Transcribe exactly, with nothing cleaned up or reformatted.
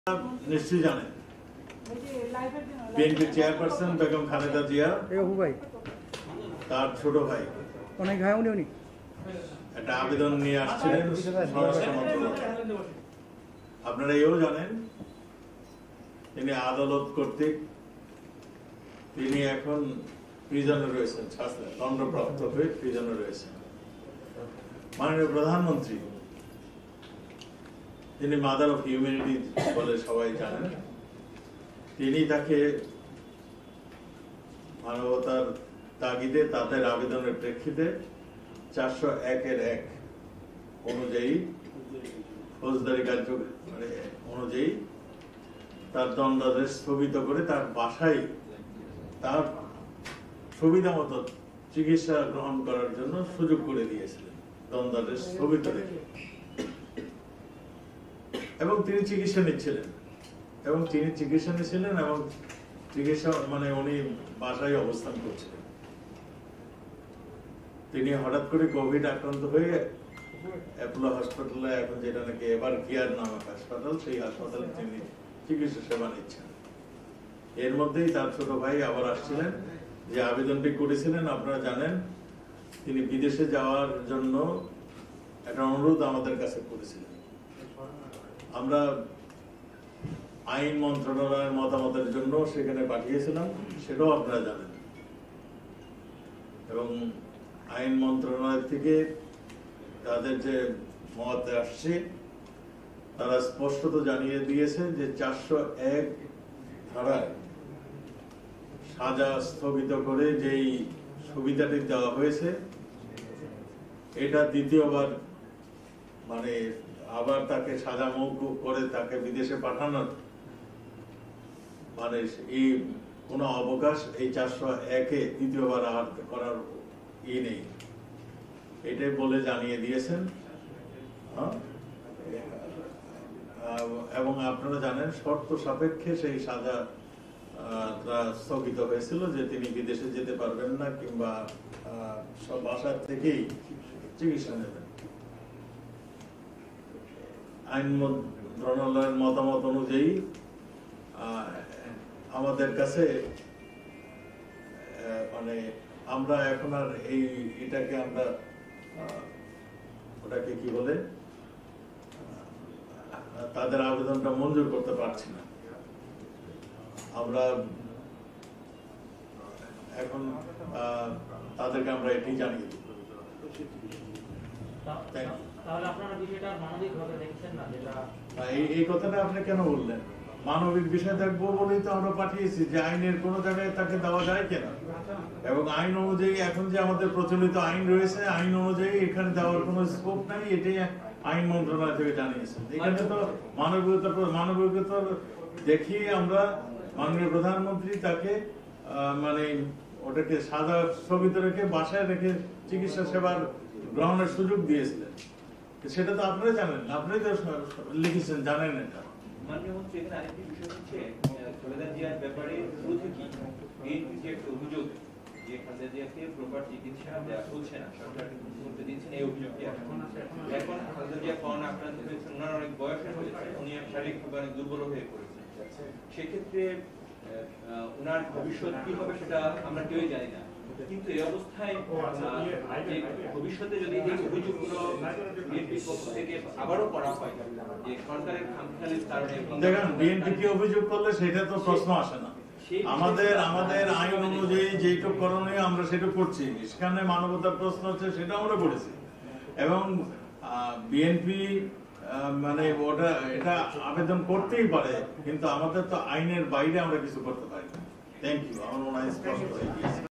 নিশ্চয়ই জানেন বিএনপি চেয়ারপারসন বেগম খালেদা জিয়া তার ছোট ভাই অনেক ভাই উনি উনি একটা আবেদন নিয়ে আসছিলেন আপনারা এও জানেন তিনি আদালত কর্তৃক তিনি এখন প্রিজনে রয়েছেন, দণ্ডপ্রাপ্ত হয়ে প্রিজনে রয়েছেন। মাননীয় প্রধানমন্ত্রী তিনি মাদার অফ হিউম্যানিটি বলে সবাই জানেন, তিনি তাকে মানবতার তাগিদে তাদের আবেদনের প্রেক্ষিতে চারশো একের এক অনুযায়ী ফৌজদারি কার্য অনুযায়ী তার দণ্ডাদেশ স্থগিত করে তার বাসায় তার সুবিধা মতো চিকিৎসা গ্রহণ করার জন্য সুযোগ করে দিয়েছিলেন, দণ্ডাদেশ স্থগিত রেখে। এবং তিনি চিকিৎসা নিচ্ছিলেন এবং তিনি চিকিৎসা নিচ্ছিলেন এবং চিকিৎসা মানে উনি বাসায় অবস্থান করছিলেন। তিনি হঠাৎ করে কোভিড আক্রান্ত হয়ে অ্যাপোলো হাসপাতালে, এখন যেটা নাকি এবার কেয়ার নামক হাসপাতাল, সেই হাসপাতালে তিনি চিকিৎসা সেবা নিচ্ছেন। এর মধ্যেই তার ছোট ভাই আবার আসছিলেন, যে আবেদনটি করেছিলেন আপনারা জানেন, তিনি বিদেশে যাওয়ার জন্য একটা অনুরোধ আমাদের কাছে করেছিলেন। আমরা আইন মন্ত্রণালয়ের মতামতের জন্য সেখানে পাঠিয়েছিলাম, সেটাও আপনারা জানেন। এবং আইন মন্ত্রণালয় থেকে তাদের যে মত আসছে, তারা স্পষ্টত জানিয়ে দিয়েছে যে চারশো এক ধারায় সাজা স্থগিত করে যেই সুবিধাটি দেওয়া হয়েছে, এটা দ্বিতীয়বার মানে আবার তাকে সাজা মওকুফ করে তাকে বিদেশে পাঠানোর মানে এই কোনো অবকাশ এই চারশো একে দ্বিতীয়বার আর করার ই নেই, এটাই বলে জানিয়ে দিয়েছেন। এবং আপনারা জানেন শর্ত সাপেক্ষে সেই সাজা স্থগিত হয়েছিল, যে তিনি বিদেশে যেতে পারবেন না কিংবা সব বাসার থেকেই চিকিৎসা নেবেন। আইন মন্ত্রণালয়ের মতামত অনুযায়ী আমাদের কাছে মানে আমরা এখন আর এই এটাকে আমরা ওটাকে কি বলে তাদের আবেদনটা মঞ্জুর করতে পারছি না। আমরা এখন তাদেরকে আমরা এটি জানিয়ে দিই। এই কথাটা আপনি কেন বললেন? মানবিক বিষয় দেখবো বলেই তো আমরা পাঠিয়েছি, যে আইনের কোন জায়গায় তাকে দেওয়া যায় কিনা, এবং আইন অনুযায়ী এখন যে আমাদের প্রচলিত আইন রয়েছে, আইন অনুযায়ী এখানে দেওয়ার কোন স্কোপ নাই, এটাই আইন মন্ত্রণালয় থেকে জানিয়েছেন। এখানে তো মানবিকতা মানবিকতা দেখিয়ে আমরা মাননীয় প্রধানমন্ত্রী তাকে মানে ওটাকে সাজা স্থগিত রেখে বাসায় রেখে চিকিৎসা সেবার গ্রহণের সুযোগ দিয়েছিলেন। সেটা তো আপনারা জানেন, আপনারাই তো লিখেছেন, জানেন এটা। মাননীয়মন্ত্রী, এখানে আরেকটি বিষয় হচ্ছে খালেদা জিয়ার ব্যাপারে শুরু থেকেই বিএনপির যে একটা অভিযোগ যে খালেদা জিয়াকে প্রপার চিকিৎসা দেওয়া হচ্ছে না, সরকার করতে দিচ্ছেন, এই অভিযোগটি এখন এখন খালেদা জিয়া করোনা আক্রান্ত হয়েছেন, ওনার অনেক বয়স হয়েছে, উনি শারীরিকভাবে অনেক দুর্বল হয়ে পড়েছেন। সেক্ষেত্রে ওনার ভবিষ্যৎ কি হবে সেটা আমরা কেউই জানি না। কিন্তু এই অবস্থায় ভবিষ্যতে যদি এই অভিযোগগুলো বিএনপির পক্ষ থেকে আবারও করা হয়, যে সরকারের খামখেয়ালির কারণে, দেখেন বিএনপি কি অভিযোগ করলে সেটা তো প্রশ্ন আসে না। আমাদের আমাদের আইন অনুযায়ী যেটুকু করণীয় আমরা সেটা করছি, সেখানে মানবতার প্রশ্ন হচ্ছে সেটা আমরা করেছি। এবং বিএনপি মানে ওটা এটা আবেদন করতেই পারে, কিন্তু আমাদের তো আইনের বাইরে আমরা কিছু করতে পারি না। Thank you. আমার মনে হয় স্পষ্ট হয়ে গিয়েছে।